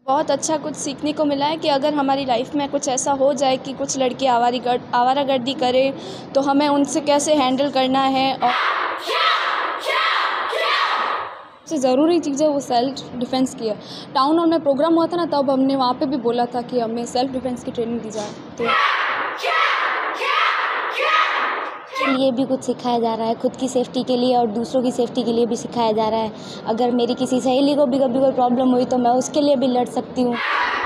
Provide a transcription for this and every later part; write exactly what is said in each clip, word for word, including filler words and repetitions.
बहुत अच्छा कुछ सीखने को मिला है कि अगर हमारी लाइफ में कुछ ऐसा हो जाए कि कुछ लड़के आवारी गर्द आवारागर्दी करें तो हमें उनसे कैसे हैंडल करना है। और सबसे ज़रूरी चीज़ है वो सेल्फ डिफेंस की है। टाउन हॉल में प्रोग्राम हुआ था ना, तब हमने वहाँ पे भी बोला था कि हमें सेल्फ डिफेंस की ट्रेनिंग दी जाए। तो ये भी कुछ सिखाया जा रहा है, खुद की सेफ्टी के लिए और दूसरों की सेफ्टी के लिए भी सिखाया जा रहा है। अगर मेरी किसी सहेली को भी कभी कोई प्रॉब्लम हुई तो मैं उसके लिए भी लड़ सकती हूँ।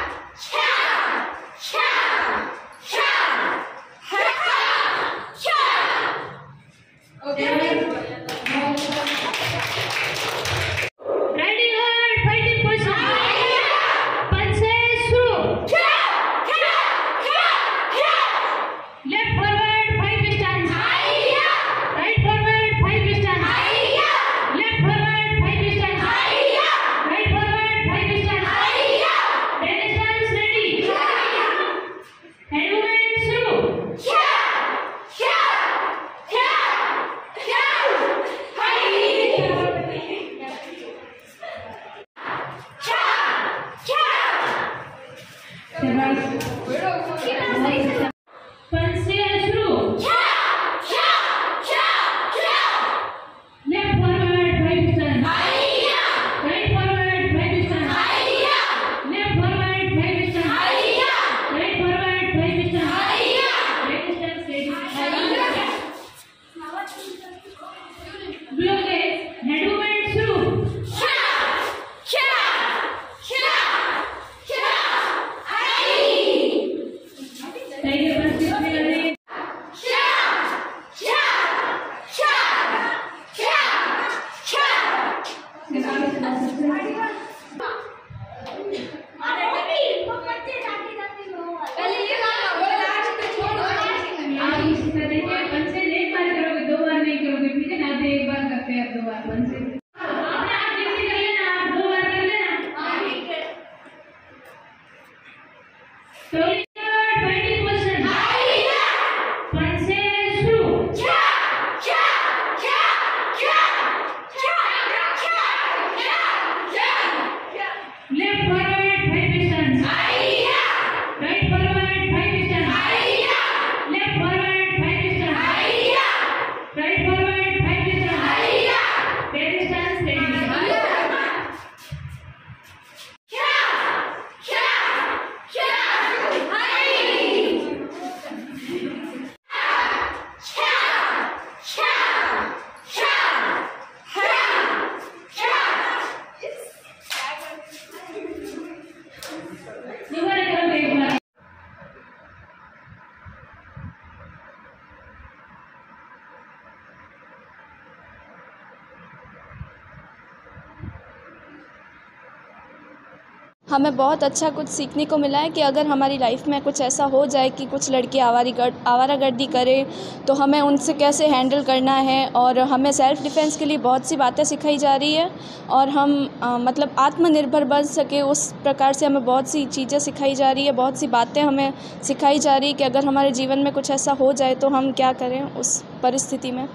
हमें बहुत अच्छा कुछ सीखने को मिला है कि अगर हमारी लाइफ में कुछ ऐसा हो जाए कि कुछ लड़के आवारी गर्द आवारागर्दी करें तो हमें उनसे कैसे हैंडल करना है। और हमें सेल्फ़ डिफेंस के लिए बहुत सी बातें सिखाई जा रही है और हम आ, मतलब आत्मनिर्भर बन सके उस प्रकार से हमें बहुत सी चीज़ें सिखाई जा रही है, बहुत सी बातें हमें सिखाई जा रही है कि अगर हमारे जीवन में कुछ ऐसा हो जाए तो हम क्या करें उस परिस्थिति में।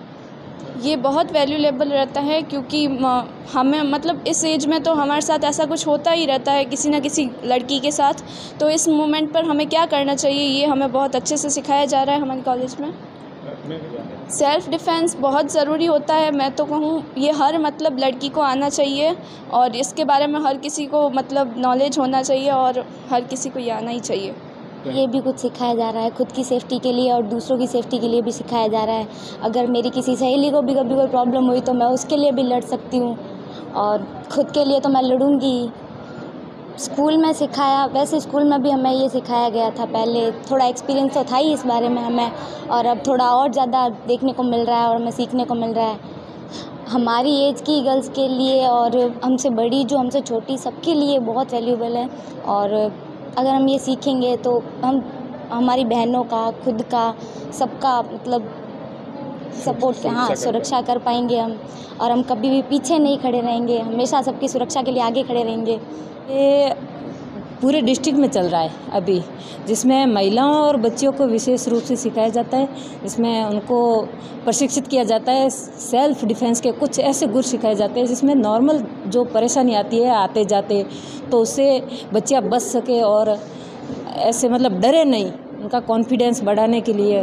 ये बहुत वैल्यूएबल रहता है क्योंकि हमें मतलब इस एज में तो हमारे साथ ऐसा कुछ होता ही रहता है किसी न किसी लड़की के साथ। तो इस मोमेंट पर हमें क्या करना चाहिए ये हमें बहुत अच्छे से सिखाया जा रहा है हमारे कॉलेज में। सेल्फ़ डिफेंस बहुत ज़रूरी होता है, मैं तो कहूँ ये हर मतलब लड़की को आना चाहिए और इसके बारे में हर किसी को मतलब नॉलेज होना चाहिए और हर किसी को ये आना ही चाहिए। ये भी कुछ सिखाया जा रहा है, खुद की सेफ्टी के लिए और दूसरों की सेफ्टी के लिए भी सिखाया जा रहा है। अगर मेरी किसी सहेली को भी कभी कोई प्रॉब्लम हुई तो मैं उसके लिए भी लड़ सकती हूँ और ख़ुद के लिए तो मैं लड़ूंगी। स्कूल में सिखाया, वैसे स्कूल में भी हमें ये सिखाया गया था पहले, थोड़ा एक्सपीरियंस तो था ही इस बारे में हमें, और अब थोड़ा और ज़्यादा देखने को मिल रहा है और हमें सीखने को मिल रहा है। हमारी एज की गर्ल्स के लिए और हमसे बड़ी जो हमसे छोटी सबके लिए बहुत वैल्यूएबल है। और अगर हम ये सीखेंगे तो हम हमारी बहनों का, खुद का, सबका मतलब सपोर्ट हाँ सुरक्षा कर पाएंगे हम, और हम कभी भी पीछे नहीं खड़े रहेंगे, हमेशा सबकी सुरक्षा के लिए आगे खड़े रहेंगे। ये पूरे डिस्ट्रिक्ट में चल रहा है अभी, जिसमें महिलाओं और बच्चियों को विशेष रूप से सिखाया जाता है। इसमें उनको प्रशिक्षित किया जाता है, सेल्फ डिफेंस के कुछ ऐसे गुर सिखाए जाते हैं जिसमें नॉर्मल जो परेशानी आती है आते जाते, तो उससे बच्चियाँ बच सके और ऐसे मतलब डरे नहीं, उनका कॉन्फिडेंस बढ़ाने के लिए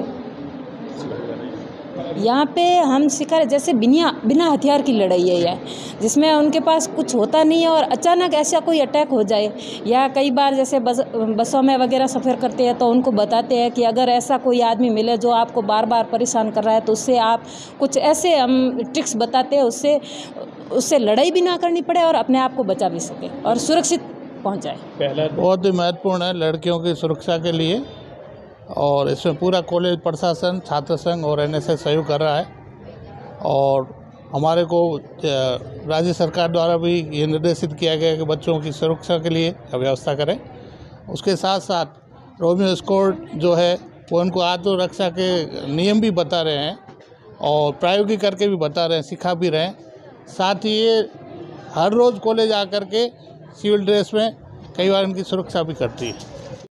यहाँ पे हम सिखा रहे, जैसे बिना बिना हथियार की लड़ाई है यह, जिसमें उनके पास कुछ होता नहीं है और अचानक ऐसा कोई अटैक हो जाए, या कई बार जैसे बस बसों में वगैरह सफ़र करते हैं तो उनको बताते हैं कि अगर ऐसा कोई आदमी मिले जो आपको बार बार परेशान कर रहा है तो उससे आप कुछ ऐसे हम ट्रिक्स बताते हैं, उससे उससे लड़ाई भी ना करनी पड़े और अपने आप को बचा भी सके और सुरक्षित पहुँच जाए। पहला बहुत ही महत्वपूर्ण है लड़कियों की सुरक्षा के लिए, और इसमें पूरा कॉलेज प्रशासन, छात्र संघ और एन एस एस सहयोग कर रहा है। और हमारे को राज्य सरकार द्वारा भी ये निर्देशित किया गया है कि बच्चों की सुरक्षा के लिए व्यवस्था करें। उसके साथ साथ रोमियो स्क्वाड जो है वो उनको आत्मरक्षा के नियम भी बता रहे हैं और प्रायोगिक करके भी बता रहे हैं, सिखा भी रहे हैं। साथ ही ये हर रोज़ कॉलेज आकर के सिविल ड्रेस में कई बार इनकी सुरक्षा भी करती है।